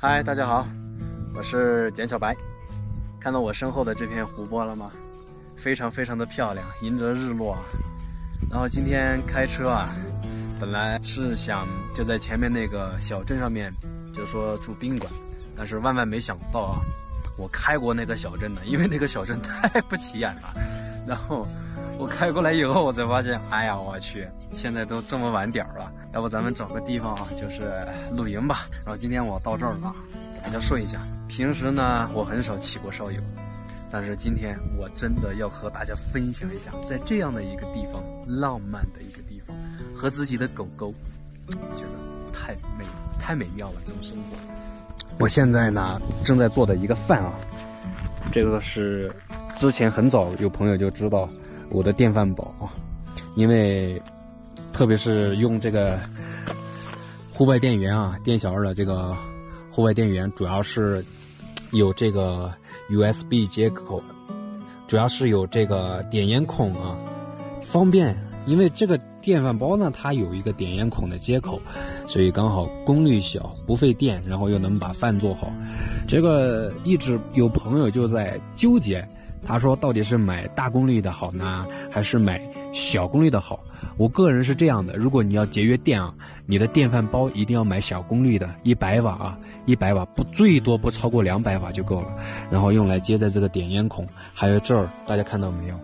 嗨，大家好，我是简小白。看到我身后的这片湖泊了吗？非常非常的漂亮，迎着日落啊。然后今天开车啊，本来是想就在前面那个小镇上面，就说住宾馆，但是万万没想到啊，我开过那个小镇呢，因为那个小镇太不起眼了。然后我开过来以后，我才发现，哎呀，我去，现在都这么晚点了，要不咱们找个地方啊，就是露营吧。然后今天我到这儿了，给大家说一下，平时呢我很少起过烧友，但是今天我真的要和大家分享一下，在这样的一个地方，浪漫的一个地方，和自己的狗狗，我觉得太美妙了，这种生活。我现在呢正在做的一个饭啊，这个是之前很早有朋友就知道我的电饭煲啊，因为特别是用这个户外电源啊，店小二的这个户外电源，主要是有这个 USB 接口，主要是有这个点烟孔啊，方便。因为这个电饭煲呢，它有一个点烟孔的接口，所以刚好功率小，不费电，然后又能把饭做好。这个一直有朋友就在纠结，他说到底是买大功率的好呢，还是买小功率的好？我个人是这样的，如果你要节约电啊，你的电饭煲一定要买小功率的，100瓦啊，100瓦不最多不超过200瓦就够了，然后用来接在这个点烟孔。还有这儿大家看到没有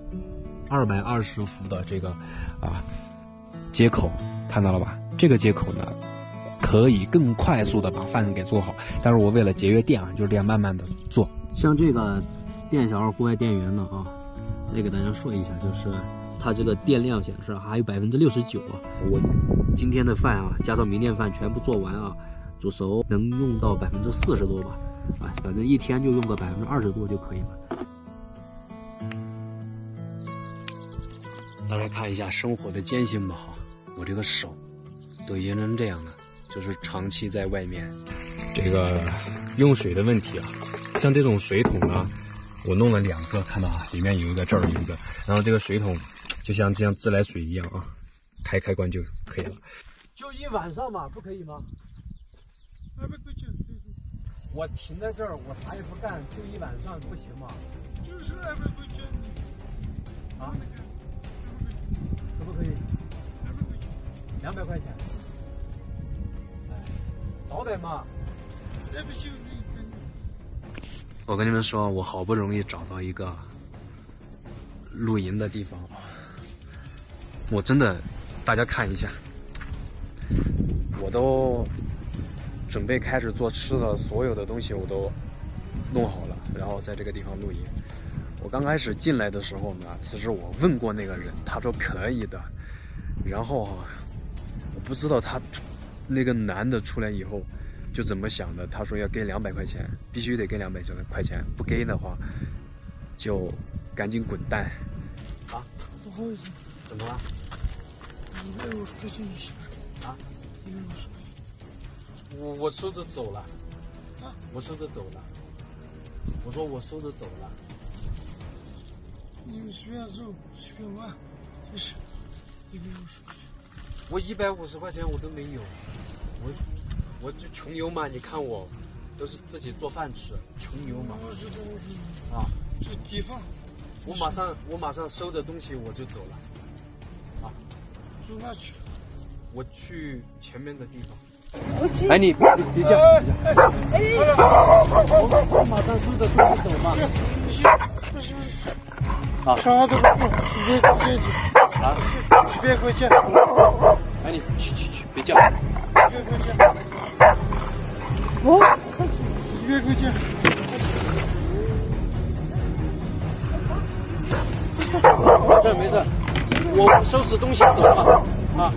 ，220伏的这个接口，看到了吧？这个接口呢可以更快速的把饭给做好，但是我为了节约电啊，就这样慢慢的做。像这个店小二户外电源呢啊，再给大家说一下，就是它这个电量显示还有69%啊。我今天的饭啊，加上明天饭全部做完啊，煮熟能用到40%多吧，反正一天就用个20%多就可以了。大家看一下生活的艰辛吧哈，我这个手都已经成这样了，就是长期在外面这个用水的问题啊。像这种水桶呢，我弄了2个，看到啊，里面有一个，这儿有一个，然后这个水桶就像这样自来水一样啊，开关就可以了。就一晚上嘛，不可以吗？我停在这儿，我啥也不干，就一晚上不行吗？就是啊，可不可以？200块钱。哎，少点嘛。我跟你们说，我好不容易找到一个露营的地方啊，我真的，大家看一下，我都准备开始做吃的，所有的东西我都弄好了，然后在这个地方露营。我刚开始进来的时候呢，其实我问过那个人，他说可以的。然后我不知道他那个男的出来以后就怎么想的，他说要给200块钱，必须得给200块钱，不给的话就赶紧滚蛋。啊？不好意思。怎么了？150块钱就行了。啊？150块钱。我收着走了。啊？我收着走了。我说我收着走了。你随便走，随便玩，不是150块钱。我150块钱我都没有，我就穷游嘛，你看我都是自己做饭吃，穷游嘛。啊，这地方，我马上收着东西我就走了。啊，走哪去？我去前面的地方。哎，你别叫！我马上收着东西走嘛。啊！啥都不做，100块钱。哎，你去，别叫！100块钱。100块钱。没事，我收拾东西走了。啊！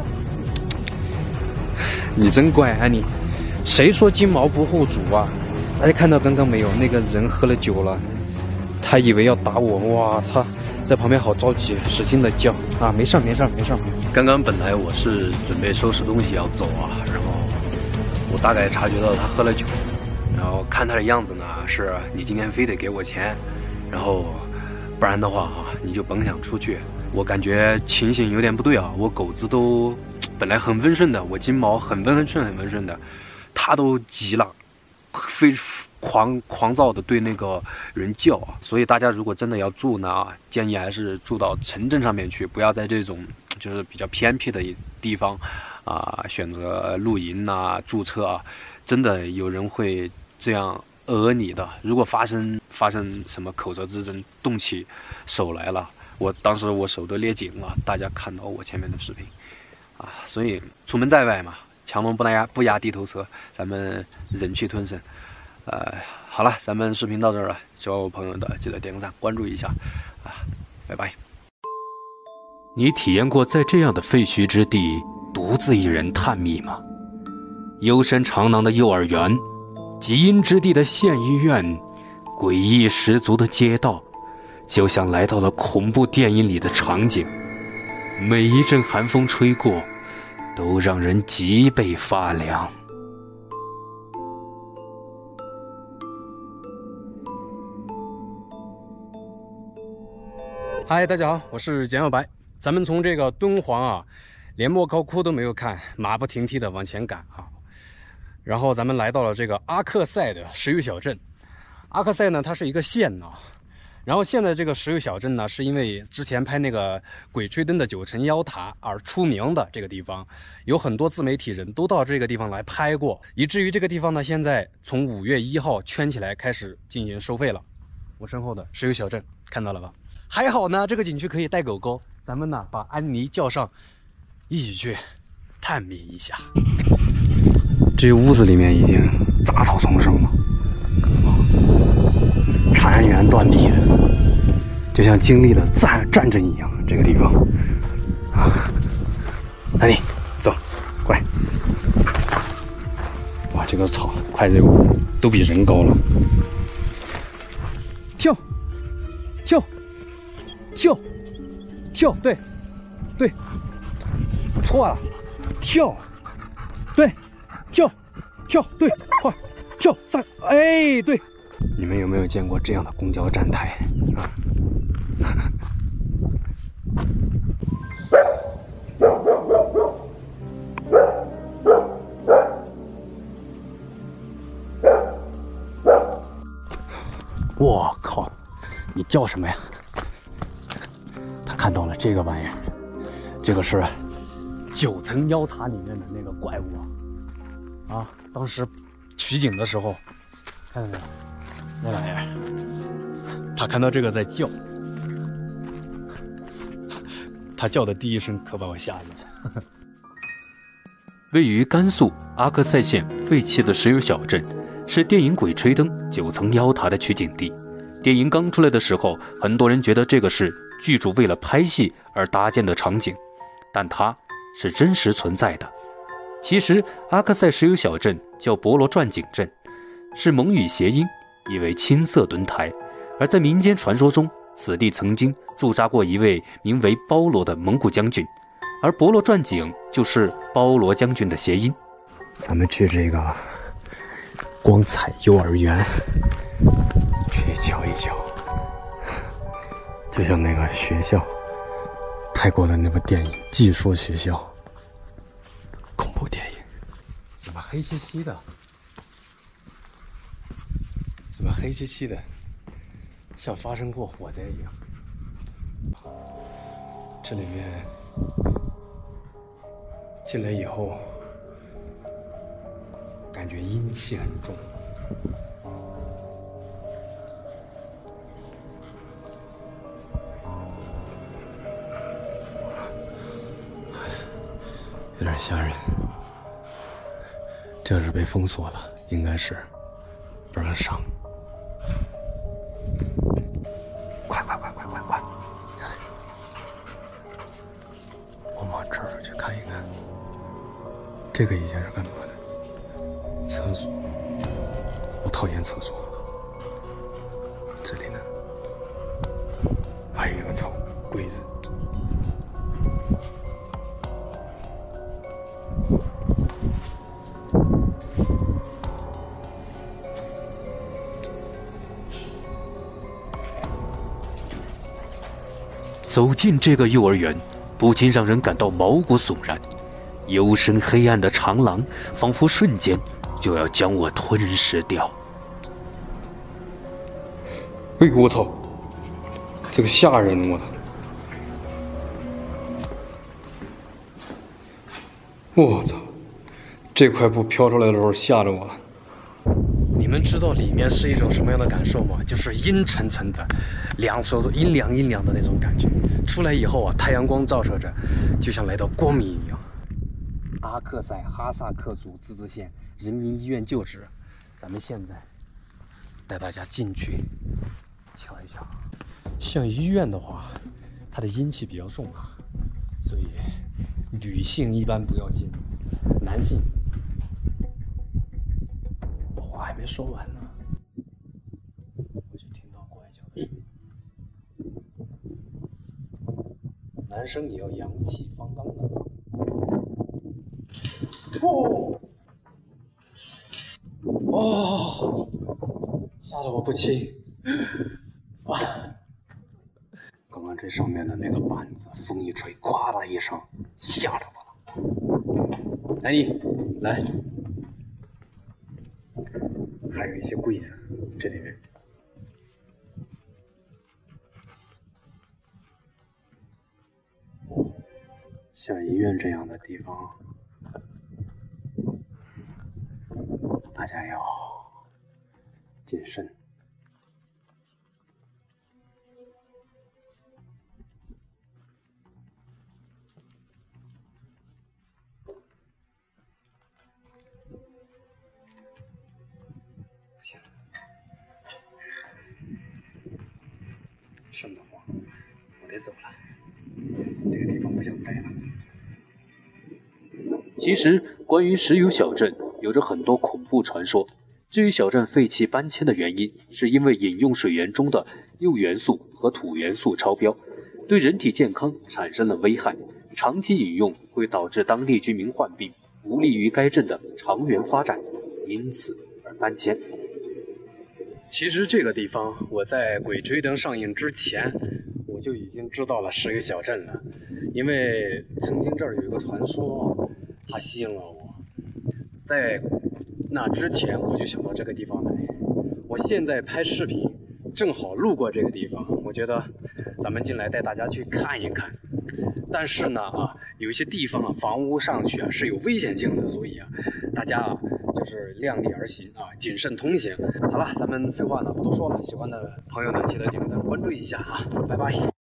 你真乖啊你！谁说金毛不护主啊？大家看到刚刚没有？那个人喝了酒了。他以为要打我，哇，他在旁边好着急，使劲的叫啊！没事。刚刚本来我是准备收拾东西要走啊，然后我大概察觉到他喝了酒，然后看他的样子呢，是你今天非得给我钱，然后不然的话你就甭想出去。我感觉情形有点不对啊，我狗子都本来很温顺的，我金毛很温顺的，他都急了， 狂躁的对那个人叫啊。所以大家如果真的要住呢，建议还是住到城镇上面去，不要在这种就是比较偏僻的地方选择露营住车啊。真的有人会这样你的。如果发生什么口舌之争，动起手来了，当时我手都捏紧了，大家看到我前面的视频所以出门在外嘛，强龙不压地头蛇，咱们忍气吞声。好了，咱们视频到这儿了，喜欢我朋友的记得点个赞，关注一下拜拜。 你体验过在这样的废墟之地独自一人探秘吗？幽深长廊的幼儿园，极阴之地的县医院，诡异十足的街道，就像来到了恐怖电影里的场景。每一阵寒风吹过，都让人脊背发凉。 嗨，大家好，我是简小白。咱们从这个敦煌连莫高窟都没有看，马不停蹄的往前赶然后咱们来到了这个阿克塞的石油小镇。阿克塞呢，它是一个县然后现在这个石油小镇呢，是因为之前拍那个《鬼吹灯》的9层妖塔而出名的这个地方，有很多自媒体人都到这个地方来拍过，以至于这个地方呢，现在从5月1号圈起来开始进行收费了。我身后的石油小镇看到了吧？还好呢，这个景区可以带狗狗，咱们呢把安妮叫上，一起去探秘一下。这屋子里面已经杂草丛生了，产源断壁的，就像经历了战争一样。这个地方安妮，走，快！哇，这个草快这个都比人高了。跳，跳，跳，跳，对，对，错了，跳，对，跳，跳，对，快，跳3，哎，对。你们有没有见过这样的公交站台我靠，你叫什么呀？他看到了这个玩意儿，这个是9层妖塔里面的那个怪物当时取景的时候看到没有，那玩意儿他看到这个在叫，他叫的第一声可把我吓着了。 位于甘肃阿克塞县废弃的石油小镇，是电影《鬼吹灯》9层妖塔的取景地。电影刚出来的时候，很多人觉得这个是剧组为了拍戏而搭建的场景，但它是真实存在的。其实阿克塞石油小镇叫博罗转景镇，是蒙语谐音，意为青色墩台。而在民间传说中，此地曾经驻扎过一位名为包罗的蒙古将军，而博罗转景就是包罗将军的谐音。 咱们去这个光彩幼儿园去瞧一瞧，就像那个学校，泰国的那部电影《寄说学校》，恐怖电影。怎么黑漆漆的？怎么黑漆漆的，像发生过火灾一样？这里面进来以后，感觉阴气很重。有点吓人。这是被封锁了，应该是不让上。快！下来，我们往这儿去看一看。这个以前是干嘛的？厕所。我讨厌厕所。这里呢，还有一个草柜子。 走进这个幼儿园，不禁让人感到毛骨悚然。幽深黑暗的长廊，仿佛瞬间就要将我吞噬掉。 哎呦我操，这个吓人！我操！我操，这块布飘出来的时候吓着我了。 你们知道里面是一种什么样的感受吗？就是阴沉沉的，阴凉阴凉的那种感觉。出来以后啊，太阳光照射着，就像来到光明一样。阿克塞哈萨克族自治县人民医院旧址，咱们现在带大家进去瞧一瞧。像医院的话，它的阴气比较重啊，所以女性一般不要进，男性。话还没说完呢，我就听到怪叫的声音。男生也要阳气方刚的。哦，吓得我不轻啊！刚刚这上面的那个板子，风一吹，咵啦一声，吓着我了。来你，来。还有一些柜子，这里面。像医院这样的地方，大家要谨慎。行，瘆得慌，我得走了。这个地方不想待了。 其实，关于石油小镇有着很多恐怖传说。至于小镇废弃搬迁的原因，是因为饮用水源中的铀元素和土元素超标，对人体健康产生了危害。长期饮用会导致当地居民患病，不利于该镇的长远发展，因此而搬迁。 其实这个地方，我在《鬼吹灯》上映之前，我就已经知道了石油小镇了，因为曾经这儿有一个传说，它吸引了我。在那之前，我就想到这个地方来。我现在拍视频，正好路过这个地方，我觉得咱们进来带大家去看一看。但是呢，有一些地方房屋上去是有危险性的，所以大家就是量力而行谨慎通行。好了，咱们废话呢不多说了，喜欢的朋友呢记得点个赞关注一下拜拜。